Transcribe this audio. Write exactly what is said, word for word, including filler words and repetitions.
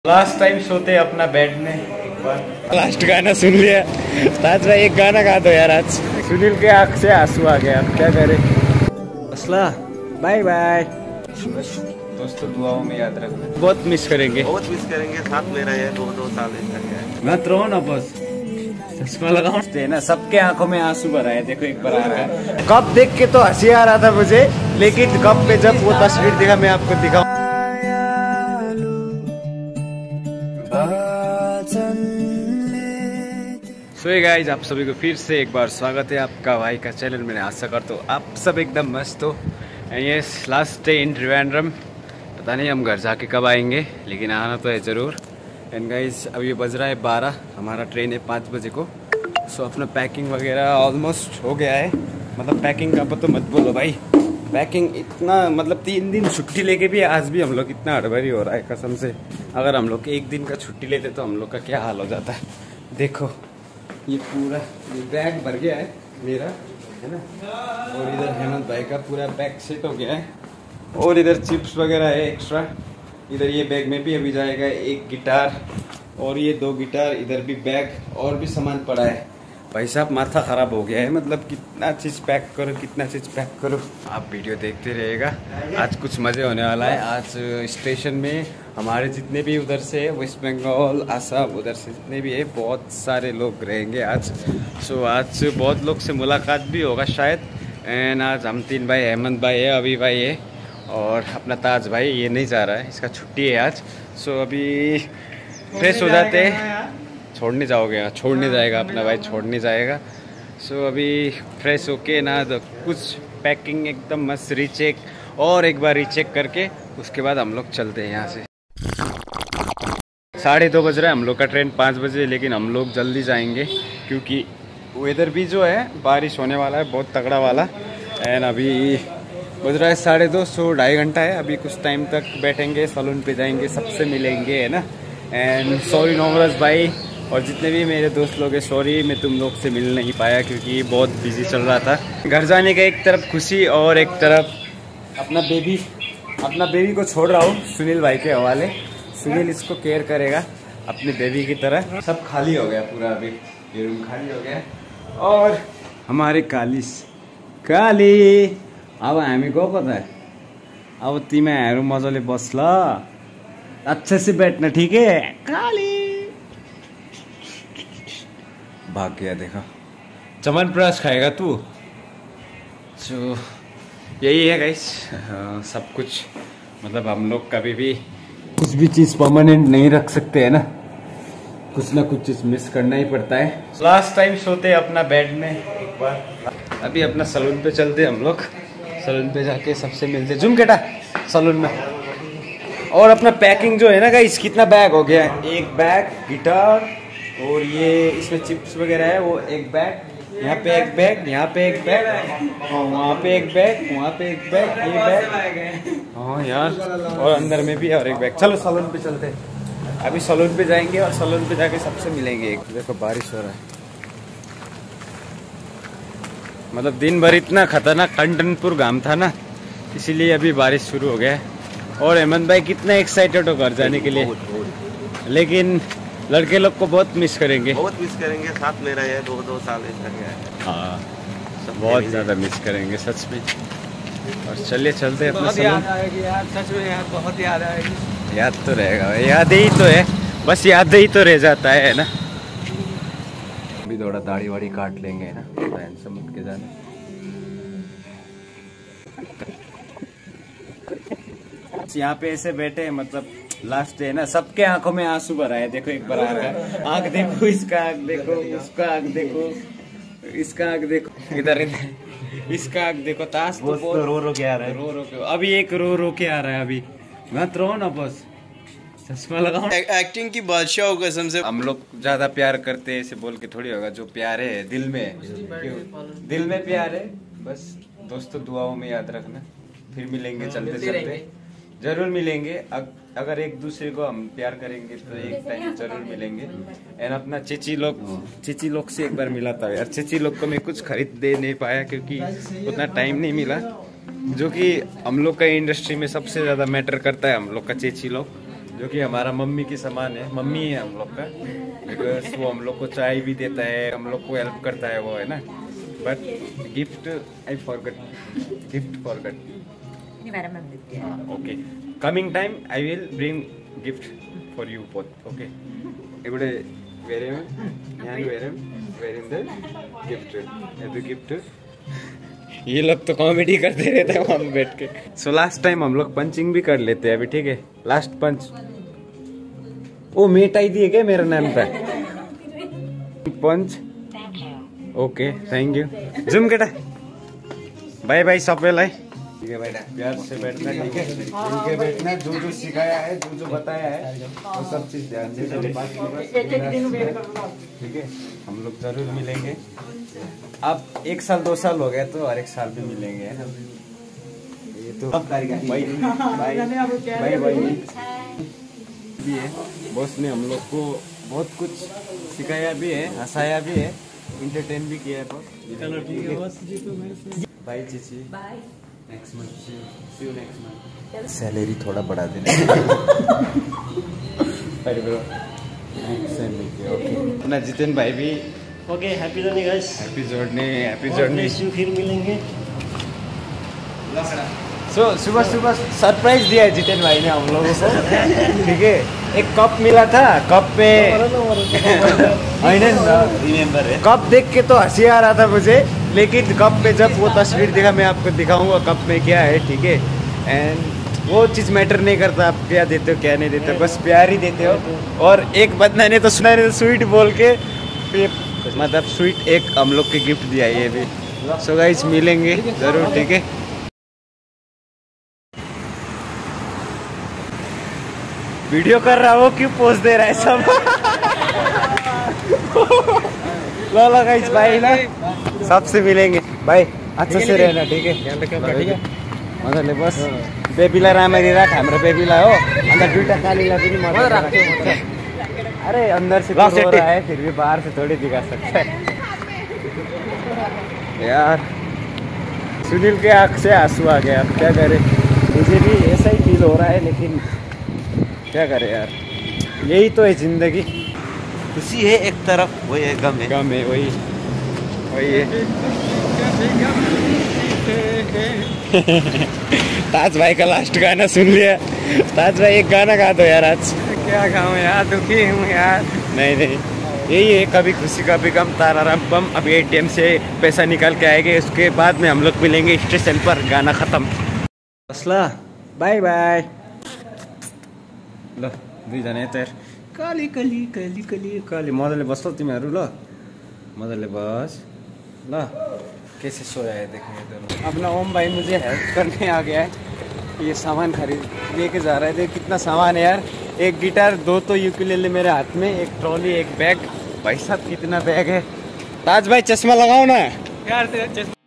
Last time सोते अपना bed में एक बार। लास्ट गाना सुन लिया। ताज भाई एक गाना गा दो यार आज। सुनील के आंख से आंसू आ गया, अब क्या करे। असला बाय बाय। दोस्तों दुआओं में याद रखना, बहुत मिस करेंगे, बहुत मिस करेंगे। साथ में रहे दो दो साल तक। मत रो ना बस, चश्मा लगाओ ना। सबके आंखों में आंसू भरा है, देखो एक बार आ रहा है। कब देख के तो हंसी आ रहा था मुझे, लेकिन कब पे जब वो तस्वीर दिखा मैं आपको दिखाऊं। सो so गाइस, आप सभी को फिर से एक बार स्वागत है आपका भाई का चैनल। मैंने आशा करता हूँ आप सब एकदम मस्त हो। ये लास्ट डे इन त्रिवेंद्रम, पता नहीं हम घर जाके कब आएंगे, लेकिन आना तो है ज़रूर। एंड गाइस अब ये बज रहा है बारह, हमारा ट्रेन है पाँच बजे को। सो so, अपना पैकिंग वगैरह ऑलमोस्ट हो गया है। मतलब पैकिंग का तो मत बोलो भाई, पैकिंग इतना मतलब तीन दिन छुट्टी लेके भी आज भी हम लोग इतना हड़बड़ी हो रहा है कसम से। अगर हम लोग एक दिन का छुट्टी लेते तो हम लोग का क्या हाल हो जाता है। देखो ये पूरा ये बैग भर गया है मेरा, है ना। और इधर हेमंत भाई का पूरा बैग सेट हो गया है। और इधर चिप्स वगैरह है एक्स्ट्रा। इधर ये बैग में भी अभी जाएगा एक गिटार और ये दो गिटार। इधर भी बैग और भी सामान पड़ा है। भाई साहब माथा ख़राब हो गया है, मतलब कितना चीज़ पैक करो कितना चीज़ पैक करो। आप वीडियो देखते रहिएगा, आज कुछ मज़े होने वाला है। आज स्टेशन में हमारे जितने भी उधर से वेस्ट बंगाल आसाम उधर से जितने भी है बहुत सारे लोग रहेंगे आज। सो आज बहुत लोग से मुलाकात भी होगा शायद। एंड आज हम तीन भाई, हेमंत भाई है, अभी भाई है और अपना ताज भाई ये नहीं जा रहा है, इसका छुट्टी है आज। सो अभी फ्रेश हो जाते हैं। छोड़ने जाओगे? छोड़ने जाएगा अपना भाई, छोड़ने जाएगा। सो so, अभी फ्रेश होके ना तो कुछ पैकिंग एकदम मस्त रीचेक और एक बार रीचेक करके उसके बाद हम लोग चलते हैं यहाँ से। साढ़े दो बज रहा है, हम लोग का ट्रेन पाँच बजे, लेकिन हम लोग जल्दी जाएंगे क्योंकि वेदर भी जो है बारिश होने वाला है बहुत तगड़ा वाला। एंड अभी बज रहा है साढ़े दो, सौ ढाई घंटा है। अभी कुछ टाइम तक बैठेंगे, सलून पे जाएंगे, सबसे मिलेंगे, है ना। एंड सॉरी नोमरस भाई और जितने भी मेरे दोस्त लोग हैं, सॉरी मैं तुम लोग से मिल नहीं पाया क्योंकि बहुत बिजी चल रहा था। घर जाने का एक तरफ खुशी और एक तरफ अपना बेबी अपना बेबी को छोड़ रहा हूँ सुनील भाई के हवाले। सुनील इसको केयर करेगा अपने बेबी की तरह। सब खाली हो गया पूरा, अभी ये रूम खाली हो गया। और हमारे कालिस काली अब हामी गएको त, अब तिमीहरू मजाले बस ल, अच्छे से बैठना ठीक है। काली भाग गया, देखा चमनप्राश खाएगा तू। सो यही है गाइस, सब कुछ मतलब हम लोग कभी भी कुछ भी चीज़ परमानेंट नहीं रख सकते, है ना। कुछ ना कुछ चीज़ मिस करना ही पड़ता है। लास्ट टाइम सोते अपना बेड में एक बार। अभी अपना सलून पे चलते हम लोग, सलून पे जाके सबसे मिलते। जुम केटा सलून में। और अपना पैकिंग जो है ना गाइस, कितना बैग हो गया है। एक बैग गिटार और ये इसमें चिप्स वगैरह है, वो एक बैग, यहाँ पे एक बैग, यहाँ पे एक बैग, हाँ वहाँ पे एक बैग, वहाँ पे एक बैग, ये बैग, हाँ यार, और अंदर में भी और एक बैग। चलो सलून पे चलते हैं। अभी सलून पे जाएंगे और सलून पे जाके सबसे मिलेंगे। एक देखो बारिश हो रहा है, मतलब दिन भर इतना खतरनाक कंटनपुर घाम था ना, इसीलिए अभी बारिश शुरू हो गया है। और हेमंत भाई कितना एक्साइटेड हो घर जाने के लिए, लेकिन लड़के लोग को बहुत मिस करेंगे, बहुत मिस करेंगे। साथ में रहे दो दो साल तक। हाँ बहुत ज़्यादा मिस करेंगे सच में। और चलिए चलते हैं अपना याद आएगी यार, सच में यार बहुत याद आएगी। याद तो रहेगा, याद ही तो है, बस याद ही तो रह जाता है ना। अभी थोड़ा दाढ़ी वाड़ी काट लेंगे, है ना, बहन से मुझ के जाना। यहाँ पे ऐसे बैठे हैं, मतलब लास्ट डे ना, सबके आंखों में आंसू भरा है। देखो एक बार आ रहा है, आंख देखो, इसका आंख देखो, उसका आंख देखो, इसका आंख देखो, इधर इधर इसका आंख देखो। ताश तो तो रो रो के आ रहा है, रो रो के अभी एक रो रो के आ रहा है। अभी मत रो ना बस, चश्मा लगाओ। एक्टिंग की बादशाह हो कसम से। हम लोग ज्यादा प्यार करते हैं ऐसे बोल के थोड़ी होगा, जो प्यार है दिल में, क्यों दिल में प्यार है। बस दोस्तों दुआओं में याद रखना, फिर मिलेंगे चलते चलते, जरूर मिलेंगे। अग, अगर एक दूसरे को हम प्यार करेंगे तो एक टाइम जरूर मिलेंगे। एंड अपना चीची लोग चीची लोग से एक बार मिला था यार। चीची लोग को मैं कुछ खरीद दे नहीं पाया क्योंकि उतना टाइम नहीं मिला, जो कि हम लोग का इंडस्ट्री में सबसे ज़्यादा मैटर करता है। हम लोग का चीची लोग जो कि हमारा मम्मी की समान है, मम्मी है हम लोग का, बिकॉज वो हम लोग को चाय भी देता है, हम लोग को हेल्प करता है वो, है ना। But gift I forgot, gift forgot. Okay, coming time I will bring gift for you both. Okay, ഇവിടെ വരും ഞാൻ വരും വരുന്നത് गिफ्ट ये गिफ्ट. ये लोग तो कॉमेडी करते रहते हैं वहाँ बैठ के. सो लास्ट टाइम हम लोग पंचिंग भी कर लेते हैं अभी, ठीक है. लास्ट पंच ओ मेटाई दिए क्या मेरा नाम था पंच. Okay thank you. जुम केटा बाय बाय सबैलाई. ठीक है बेटा, प्यार से बैठना, ठीक है. इनके बैठना, जो जो सिखाया है, जो जो बताया है वो सब चीज ध्यान से. ठीक है, हम लोग जरूर मिलेंगे. अब एक साल दो साल हो गया तो हर एक साल भी मिलेंगे, है ना. ये तो बाय बाय बाय बाय भी है. बॉस ने हम लोग को बहुत कुछ सिखाया भी है, हंसाया भी है, इंटरटेन भी किया है बॉस. बाय चीची, next month see you next month. Salary थोड़ा बढ़ा देना. अरे ब्रो सेम मिलके. ओके अपना जितेन भाई भी. Okay, happy journey guys. Happy journey, happy journey. फिर मिलेंगे. सो so, सुबह सुबह सरप्राइज दिया है जितेन भाई ने हम लोगों को. ठीक है, एक कप मिला था. कप पे रिमेम्बर है. कप देख के तो हंसी आ रहा था मुझे, लेकिन कप पे जब वो तस्वीर देखा, मैं आपको दिखाऊंगा कप में क्या है. ठीक है, एंड वो चीज़ मैटर नहीं करता आप क्या देते हो क्या नहीं देते हो, बस प्यार ही देते हो. और एक बंदा ने तो सुना ने तो स्वीट बोल के, मतलब स्वीट एक हम लोग के गिफ्ट दिया है ये भी. सो गाइस मिलेंगे जरूर, ठीक है. वीडियो कर रहा हो क्यों पोज दे रहा है सब. लो लो गाइस बाय ना, सबसे मिलेंगे. बाय, अच्छा से रहना, ठीक है. मजाले बस बेबीलाई राम्ररी राख. हाम्रो बेबीलाई हो, अन्त दुईटा कालीलाई पनि मजा राख्छु. अरे अंदर से रो रहा है फिर भी बाहर से थोड़ी दिखा सकता है यार. सुनील के आँख से आंसू आ गया. अब क्या करे, मुझे भी ऐसा ही फील हो रहा है, लेकिन क्या करे यार, यही तो है जिंदगी. खुशी है एक तरफ, वही है गम है. गम है, वही वही है. ताज भाई का लास्ट गाना सुन लिया. ताज भाई एक गाना गा दो यार आज. क्या गाऊं यार, दुखी हूँ यार. नहीं नहीं, यही है, कभी खुशी कभी गम, ताराराम बम. अब एटीएम से पैसा निकाल के आएंगे, उसके बाद में हम लोग मिलेंगे स्टेशन पर. गाना खत्म. असला बाय बाय. ल दुईजना यता कली कली कली कली कली. मजाले बस ल तिमीहरू, ल मजाले बस ल. कैसे सोया है देखो ये दोनों. अपना ओम भाई मुझे हेल्प करने आ गया है. ये सामान खरीद लेके जा रहा है. देख कितना सामान है यार. एक गिटार, दो तो यूकेलेले मेरे हाथ में, एक ट्रॉली, एक बैग. भाई साहब कितना बैग है. ताज भाई चश्मा लगाओ ना यार.